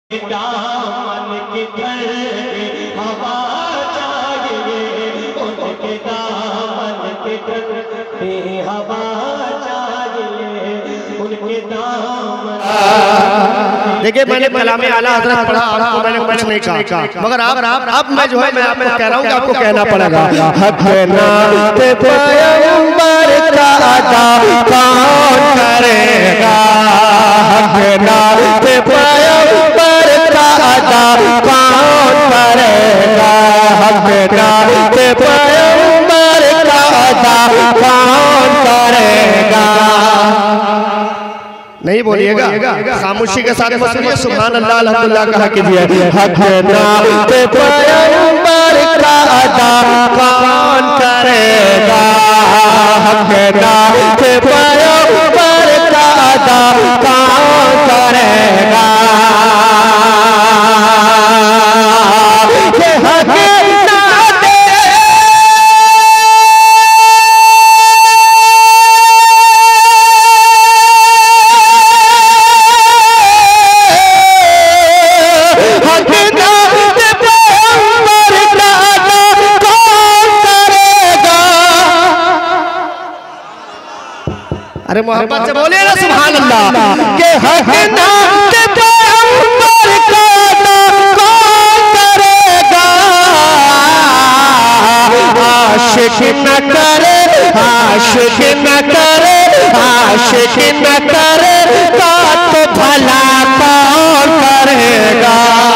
दामन की ठंडी हवा चाहिए, उनके दामन की ठंडी हवा चाहिए, उनके दामन। देखिए मैंने कलामे आला हज़रत पढ़ा, आपको मैंने कुछ नहीं कहा, मगर अब मैं जो है मैं आपको कह रहा हूँ कि आपको कहना पड़ेगा। हक नात पैगंबर का अदा कौन करेगा, हक नात पैगंबर का अदा कौन करेगा, हक नात पैगंबर का अदा कौन करेगा। नहीं बोलिएगा, खामोशी के साथ बोलिए सुभान अल्लाह अल्हम्दुलिल्लाह कहा कीजिए। हक नात पैगंबर का अदा कौन करेगा, हक नात पैगंबर का अदा कौन करेगा। ये हक अरे मोहब्बत से बोलिए ना सुभान अल्लाह के हक नात पैगंबर का अदा कौन करेगा। आशिक न करे, आशिक न करे, आशिक न करे तो भला कौन करेगा।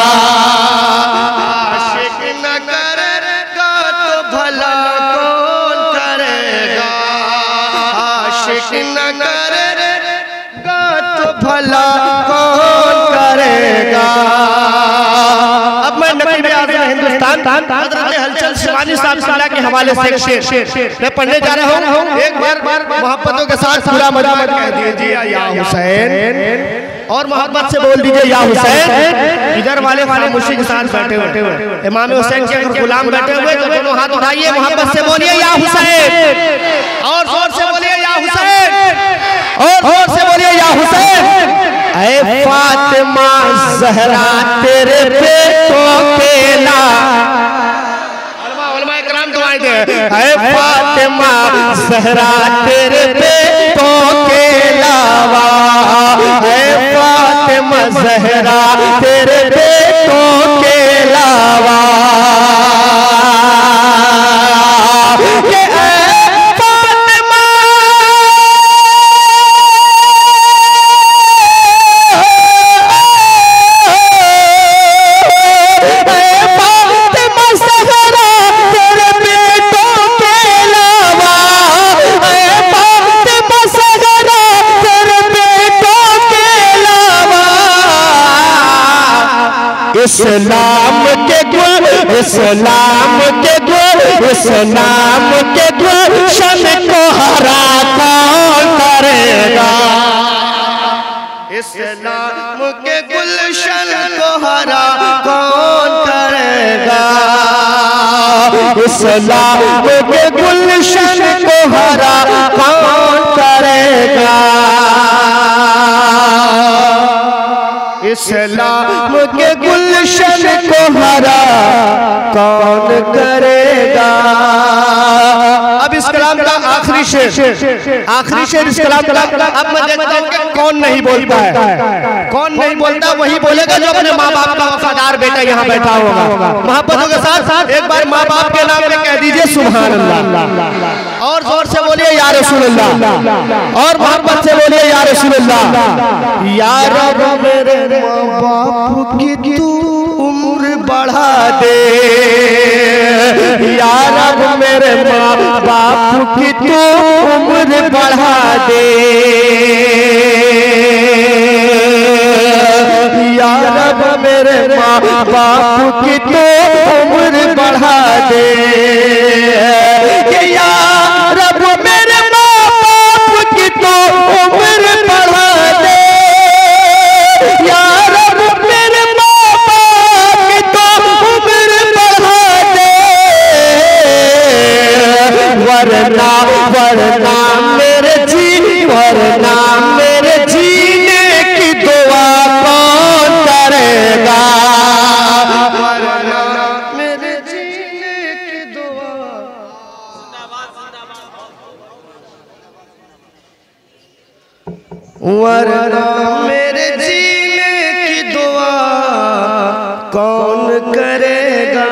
आशिक न करेगा तो भला कौन करेगा, आशिक न करेगा तो भला कौन करेगा। अब मैं नकीब आज़म हिंदुस्तान हज़रत हलचल शिवानी साहब साला के हवाले से एक शेर मैं पढ़ने जा रहा हूँ। एक बार मोहब्बतों के साथ पूरा मजमा कह दीजिए या हुसैन, और मोहब्बत से बोल दीजिए या हुसैन। इधर वाले खामोशी के साथ बैठे हुए इमाम हुसैन के गुलाम बैठे हुए तो दोनों हाथ उठाइए, मोहब्बत से बोलिए या हुसैन, और जोर से बोलिए या हुसैन, और जोर से बोलिए या हुसैन। ऐ फातिमा ज़हरा तेरे बेटों के उलमा इकराम दुआएं दे। ऐ फातिमा ज़हरा तेरे बेटों के अलावा, ऐ फातिमा ज़हरा तेरे बेटों के अलावा, इस्लाम के गुल, इस्लाम के गुल, इस्लाम के गुलशन को हरा कौन करेगा। इस्लाम के गुलशन को हरा कौन करेगा, इस्लाम के गुलशन को हरा कौन करेगा। इस्लाम के गुलशन को हरा कौन करेगा। अब इस कलाम का आखिरी शेर इस कलाम का अब मैं देखता हूँ कि कौन नहीं बोलता है, कौन नहीं बोलता वही बोलेगा जो अपने माँ बाप का वफादार बेटा यहाँ बैठा होगा। मोहब्बतों के साथ साथ एक बार माँ बाप के नाम पे कह दीजिए सुभान अल्लाह, और जोर से बोलिए या रसूलुल्लाह, और मोहब्बत से बोलिए या रसूलुल्लाह। या रब मेरे माँ बाप की तू उम्र बढ़ा दे, या रब मेरे माँ बाप की तू उम्र बढ़ा दे, या रब मेरे माँ बाप की तू उम्र बढ़ा दे, या रब मेरे माँ बाप की तू उम्र बढ़ा दे, या रब मेरे माँ बाप की तो उम्र बढ़ा दे, वरना वरना मेरे जी, वरना मेरे जीने की दुआ कौन करेगा। वरना मेरे जीने की दुआ कौन करेगा।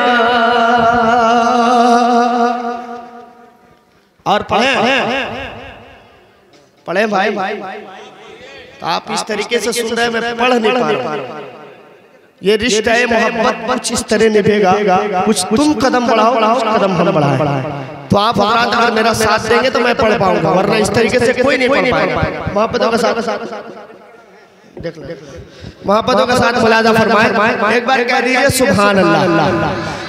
और पढ़े भाई, तो आप इस तरीके से सुन रहे हैं, मैं पढ़ नहीं पा रहा। ये रिश्ता है मोहब्बत कुछ इस तरह निभेगा, कुछ तुम कदम बढ़ाओ कदम हम बढ़ाएं। तो आप अगर मेरा साथ देंगे तो मैं पढ़ पाऊंगा, वरना इस तरीके से कोई नहीं पढ़ पाएगा। मोहब्बतों का साथ देख लो, मोहब्बतों का साथ मुलाजा फरमाए। एक बार कह दीजिए सुभान अल्लाह।